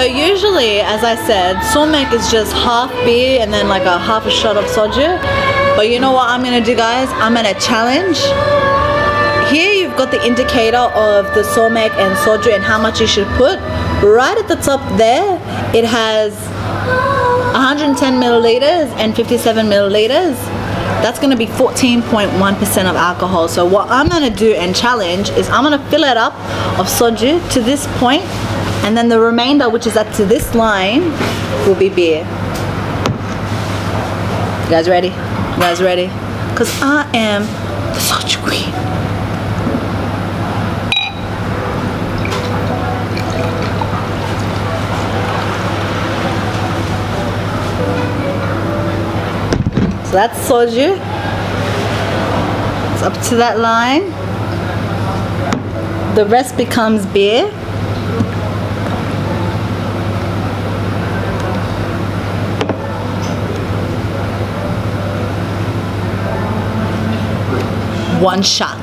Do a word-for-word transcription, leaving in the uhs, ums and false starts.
usually, as I said, somek is just half beer and then like a half a shot of soju. But you know what I'm gonna do, guys? I'm gonna challenge. Here you've got the indicator of the somek and soju and how much you should put. Right at the top there, it has one hundred ten milliliters and fifty-seven milliliters. That's gonna be fourteen point one percent of alcohol. So what I'm gonna do and challenge is I'm gonna fill it up of soju to this point, and then the remainder, which is up to this line, will be beer. You guys ready? You guys ready? Because I am the soju queen. So that's soju. It's up to that line. The rest becomes beer. One shot.